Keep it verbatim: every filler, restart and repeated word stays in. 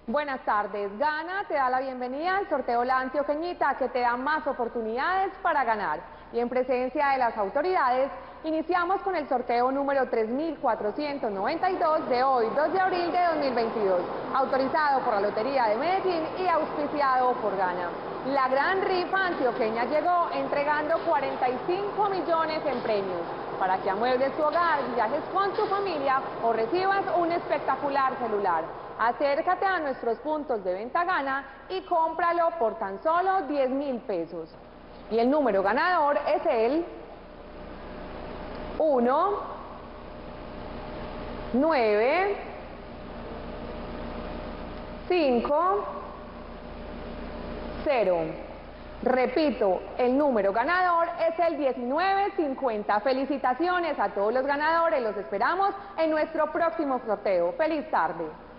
Buenas tardes. Gana te da la bienvenida al sorteo La Antioqueñita, que te da más oportunidades para ganar. Y en presencia de las autoridades, iniciamos con el sorteo número tres mil cuatrocientos noventa y dos de hoy, dos de abril de dos mil veintidós, autorizado por la Lotería de Medellín y auspiciado por Gana. La gran rifa antioqueña llegó entregando cuarenta y cinco millones en premios, para que amuebles tu hogar, viajes con tu familia o recibas un espectacular celular. Acércate a nuestros puntos de venta Gana y cómpralo por tan solo diez mil pesos. Y el número ganador es el uno, nueve, cinco, cero. Repito, el número ganador es el diecinueve cincuenta. Felicitaciones a todos los ganadores, los esperamos en nuestro próximo sorteo. ¡Feliz tarde!